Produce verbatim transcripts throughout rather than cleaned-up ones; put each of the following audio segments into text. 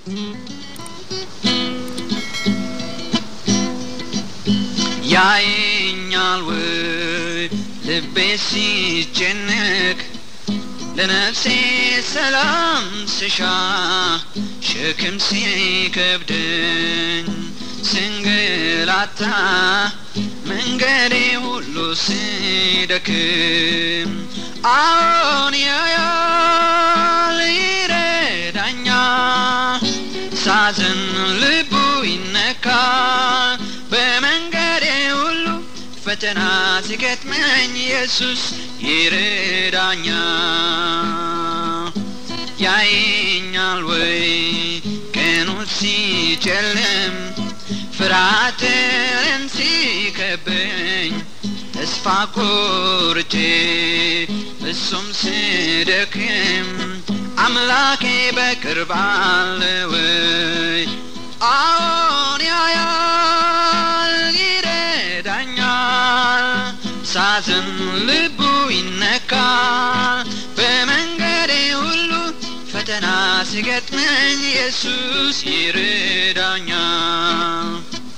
ያየኛል ወይ ልቤ ሲጨነቅ ለነፍሴ ሰላም ስሻ ሸክም ሲከብደኝ ስንገላታ መንገዴ ሁሉ ሲደክም አዎን ያያል ይረዳኛል ሳዝን ልቡ ይነካል በመንገዴ ሁሉ ፈተና ሲገጥመኝ ኢየሱስ ይረዳኛል ያየኛል ወይ ቀኑ ሲጨልም ፍርሃትን ሲከበኝ ተስፋ ቆርጬ እሱም ስደክም አምላኬ በቅርብ አለ ወይ አዎን ያያል ይረዳኛል ሳዝን ልቡ ይነካል በመንገዴ ሁሉ ፈተና ሲገጥመኝ ኢየሱስ ይረዳኛል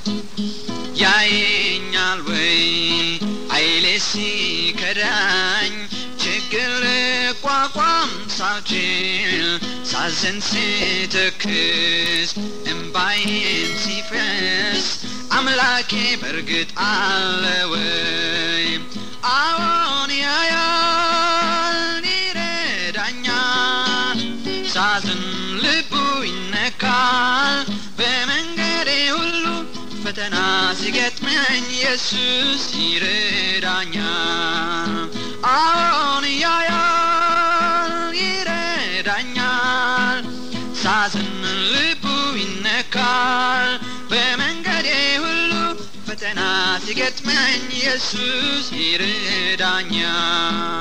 ያየኛል ወይ ኃይሌ ሲከዳኝ ችግር ልቋቋም ሳልችል ሳዝን ስተክዝ እምባዬም ሲፈስ አምላኬ በርግጥ አለ ወይ አዎን ያያል ይረዳኛል ሳዝን ልቡ ይነካል በመንገዴ ሁሉ ፈተና ሲገጥመኝ ኢየሱስ ይረዳኛል አዎን ያያል ይረዳኛል ሳዝን ልቡ ይነካል በመንገዴ ሁሉ ፈተና ሲገጥመኝ ኢየሱስ ይረዳኛል